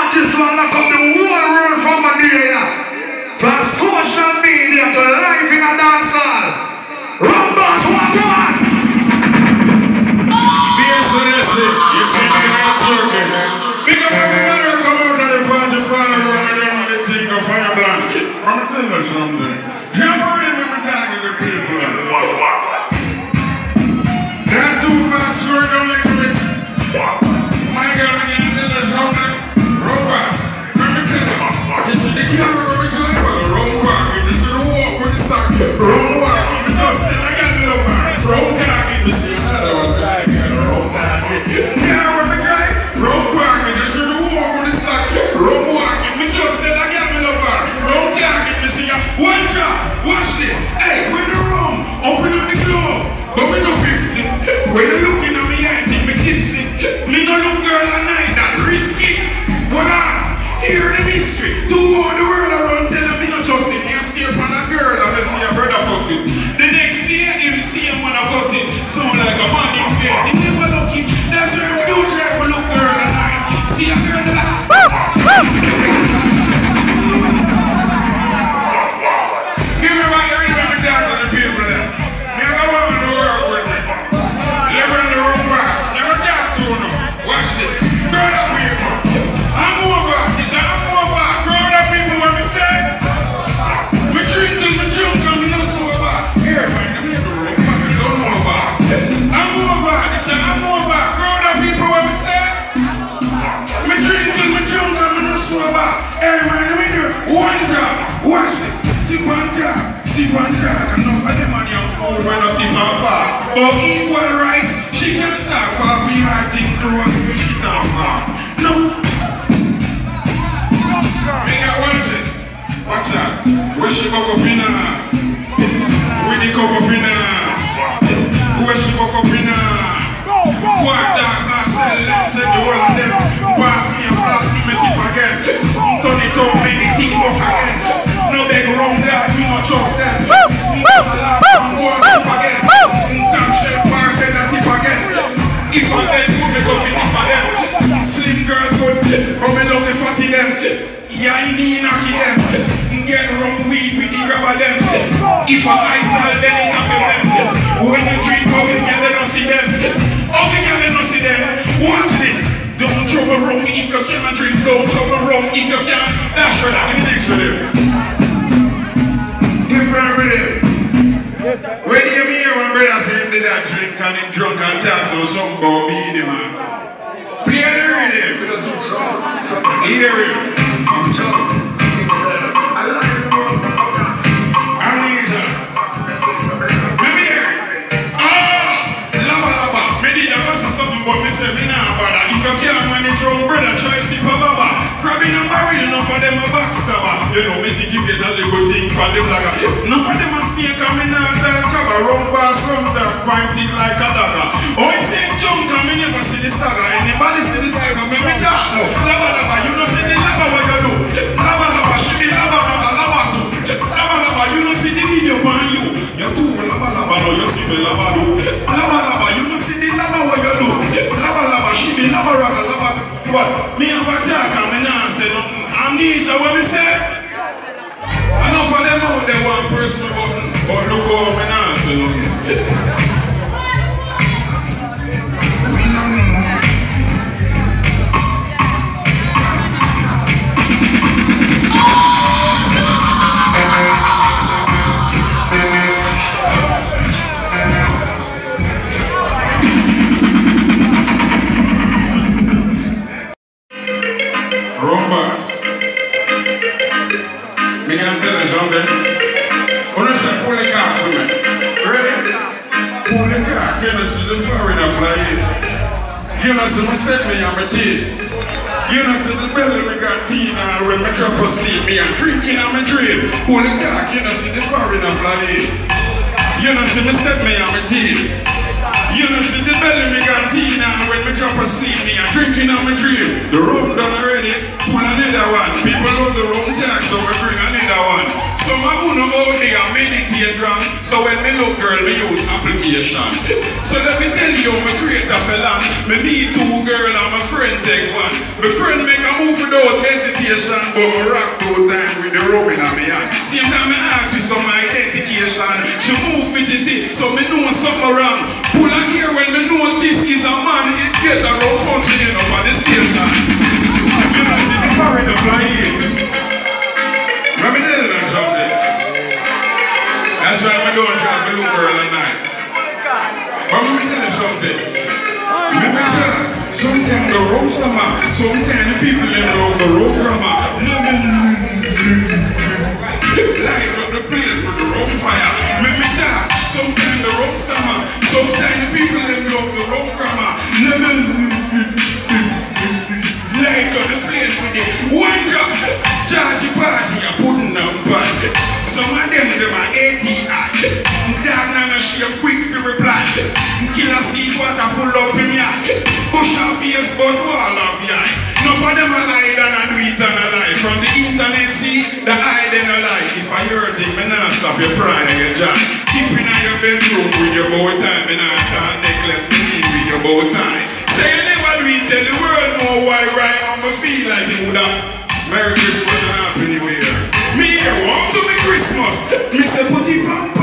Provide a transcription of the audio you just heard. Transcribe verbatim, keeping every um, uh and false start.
artist will lock up the whole world from a day. From social media to live in a dance hall. Rumboss, what one? B S Oddessey, you take me out turkey. Big up everybody who come out of the party, follow around them and they think of fire blast. I'm going to tell you something. Jump on in with me talking to people. Not too fast, slow down a little bit. My girl, when you tell us something, Rumboss, let me tell you. This is the camera where we talk about the wrong parking. This is the walk with the stock. Wrong parking. We just said I got no parking. Wrong parking. This is another one. Wrong parking. Yeah, when we drive, wrong parking. This is the walk with the stock. Wrong parking. We just said I got no parking. Wrong parking. This is one job. Watch this. Hey, we're in the room. Open up the glove. But we no fifty. When you looking at me, I think me tipsy. Me no look girl at night. That risky. What on? Hear the mystery. To all the world around tell them me not trust it. Me a stare upon a girl and I see a brother fuss it. The next day you see him when I fuss it. Sound like a man in fear. He never lucky. That's where we do try to look girl at night. See a girl that give me right there when we talk to the people there. Never want to work with me. Lybran the Rumboss. Never talk to them. Watch this. Girl up people. I'm over. It's I'm over. Crowd of people when we say. We treat them with junk and we not so about. Here, man, I'm in the room. I don't know about. I'm over. It's I'm over. Crowd of people when we say. We treat them with junk and we not so about. Hey, man, I'm in here. One job. Watch this. See one job. See one job. Enough of them on your phone when I see my far. But equal rights, she can talk for a few hard things to us when she talk for. No. Me got watch this. Watch out. Where she go up in her? Where they go up in her? Where she go up in her? What dark not sell them? Send the whole of them. Pass me and pass me, me sip again. Turn it up, make it think up again. No beg wrong that, you not trust them. Pass a lot, I'm going to sip again. Damn shit, bartend and tip again. If I'm dead, put me go finish for them. Slim girls good, come and love the fatty them. Yeah, I need knocky them. Get rum weed with the grabber them. If I tell them, it happen them. When you drink, how the girl they don't see them. How the girl they don't see them. Watch this. Don't trouble rum if you can't drink. Don't trouble rum if you can't. That's right, I can take to them. Different with it. When you hear one brother say him did that drink and him drunk and talk, so some go be the man. Play the rhythm. Hear him. Amnesia. Let me hear it. Oh, lava lava. Me did a bust of something, but me say me nah bother. If you can't manage wrong, brother, try to see baba. Crabbing and barrel, enough of them a backstabber. You know, me think you get a little thing for the flagger. Enough of them a snake coming out and cover. Rumboss comes that pointing like a dagger. Oh, it's same junk and me never see the stagger. Anybody see the stagger, make me talk. No, lava lava, you know see the lava what you do. Lava lava, she be lava lava, lava too. Lava lava, you know see the video on you. You too, lava lava, no, you see me lava do. Lava lava, you know see the lava what you do. Lava lava, she be lava lava, lava. What? Me have a talk and me nah say nothing. Amnesia, what me say? Enough of them out there want press me button, but look how me nah say nothing. Rumboss. Me can tell you something. Wanna say pull the car for me? Ready? Pull the car. You know see the foreigner fly in. You know see me step me on my teeth. You know see the belly me got teen and when me drop asleep me and drinking on my dream. Pull the car. You know see the foreigner fly in. You know see me step me on my teeth. You know see the belly me got teen and when me drop asleep me and drinking on my dream. The rum done already. Pull another one. People love the rum tax, so we bring another one. Some of you know out there and meditate wrong. So when me look girl, me use application. So let me tell you, me create a fella. Me meet two girl and my friend take one. My friend make a move with the without hesitation, but I rock two times with the rub in my hand. Same time I ask with some identification, she move fidgety, so me know something wrong. Pull on here when me know this is a man, it get around country up on the station. You know, see the foreign to fly in. Let me tell you something. That's why we don't try to look girl at night. But let me tell you something. Let me tell you, sometimes the road summer, sometimes the people live around the road grammar. Light up the place with the road fire. Let me tell you, sometimes the road summer, sometimes the people live around the road grammar. Light up the place with the one drop. Charge party, you're putting them back. Some of them, them are A T I. Dog now she a quick for reply. Killer see water full up in ya. Push off face but wall off ya. None of them a lie than a do it and a lie. From the internet see, the eye then a lie. If I hear it, me not stop your pride and your job. Keep in your bedroom with your bow tie. Me not start necklace, me need with your bow tie. Say you never do it, tell the world know why right on me feel like it would have. Merry Christmas and Happy New Year. Me here, want to be Christmas. Me say put it on.